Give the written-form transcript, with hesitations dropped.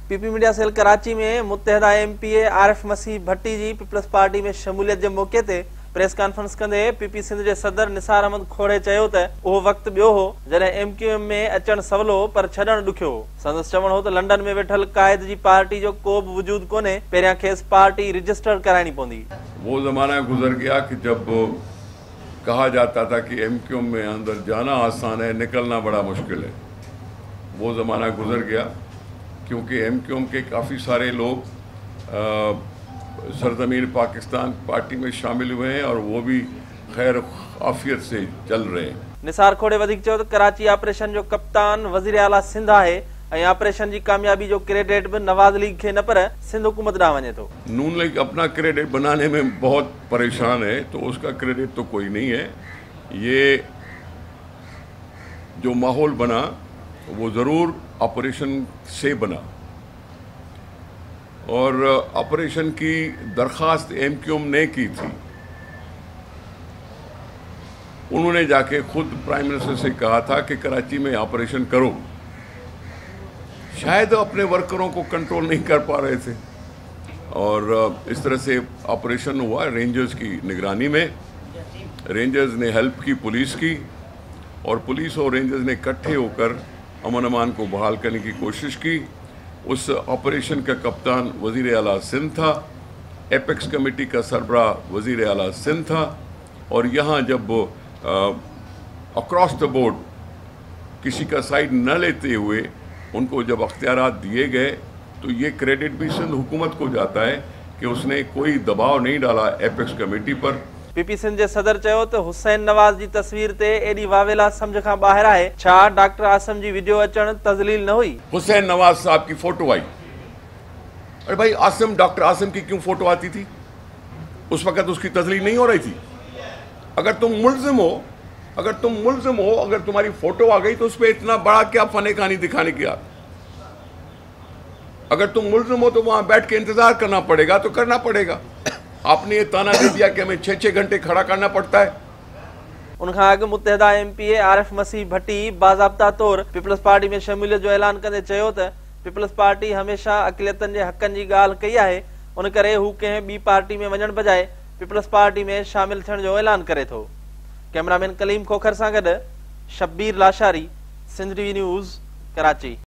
PP media cell Karachi में Muttahida MPA Arif Masih Bhatti जी Peoples Party में शमूलियत के मौके ते प्रेस कॉन्फ्रेंस कंदे पीपी सिंध के सदर निसार अहमद खोड़े चयो त उहो वक्त बियो हो जॾहिं एमक्यूएम में अचण सवलो पर छॾण ॾुखियो हो। संदसि चवण हो त लंडन में वेठल कायद जी पार्टी जो को भी वजूद कोन्हे, पहिरियां खेसि पार्टी रजिस्टर कराइणी पवंदी। वो जमाना गुजर गया कि जब कहा जाता था कि एमक्यूएम में अंदर जाना आसान है, निकलना बड़ा मुश्किल है। वो ज़माना गुजर गया क्योंकि एमक्यूएम के काफ़ी सारे लोग सरजमीन पाकिस्तान पार्टी में शामिल हुए हैं और वो भी खैर आफियत से चल रहे हैं। निसार खोड़े वधिक चयो त कराची ऑपरेशन जो कप्तान वज़ीर आला सिंध है ऐं ऑपरेशन की कामयाबी जो क्रेडिट भी नवाज लीग के न पर सिंध हुकूमत ॾांहुं वञे थो। नून लीग अपना क्रेडिट बनाने में बहुत परेशान है, तो उसका क्रेडिट तो कोई नहीं है। ये जो माहौल बना वो ज़रूर ऑपरेशन से बना और ऑपरेशन की दरख्वास्त एमक्यूएम ने की थी। उन्होंने जाके खुद प्राइम मिनिस्टर से कहा था कि कराची में ऑपरेशन करो। शायद अपने वर्करों को कंट्रोल नहीं कर पा रहे थे और इस तरह से ऑपरेशन हुआ रेंजर्स की निगरानी में। रेंजर्स ने हेल्प की पुलिस की और पुलिस और रेंजर्स ने इकट्ठे होकर अमन अमान को बहाल करने की कोशिश की। उस ऑपरेशन का कप्तान वज़ीर आला सिंध था, एपेक्स कमेटी का सरबराह वज़ीर आला सिंध था और यहाँ जब अक्रॉस द बोर्ड किसी का साइड न लेते हुए उनको जब अख्तियारात दिए गए तो ये क्रेडिट भी सिंध हुकूमत को जाता है कि उसने कोई दबाव नहीं डाला एपेक्स कमेटी पर। पीपी सिंध के सदर चयो त हुसैन नवाज की तस्वीर ते एडी वावेला समझ का बाहर है। छा डॉक्टर आसिम जी वीडियो अचण तजलील न हुई? हुसैन नवाज साहब की फोटो आई। अरे भाई आसिम, डॉक्टर आसिम की क्यों फोटो आती थी? उस वक्त उसकी तजलील नहीं हो रही थी। अगर तुम मुल्जिम हो, अगर तुम्हारी फोटो आ गई तो उस पर इतना बड़ा क्या फने कहानी दिखाने की यार। अगर तुम मुल्जिम हो तो वहां बैठ के इंतजार करना पड़ेगा, तो करना पड़ेगा। आपने ये ताना दे दिया कि हमें 6-6 घंटे खड़ा करना पड़ता है। उनखां अॻु मुत्तहदा एमपीए आरिफ मसीह भट्टी बाज़ाब्ता तौर पीपल्स पार्टी में शमूलियत जो ऐलान कंदे चयो त पीपल्स पार्टी हमेशा अक़लियतनि जे हक़नि जी ॻाल्हि कई आहे, उन करे हू कंहिं ॿी पार्टी में वञण बजाए पीपल्स पार्टी में शामिल थियण जो ऐलान करे थो। कैमरामैन कलीम खोखर सां गॾु शब्बीर लाशारी, सिंध टीवी न्यूज़, कराची।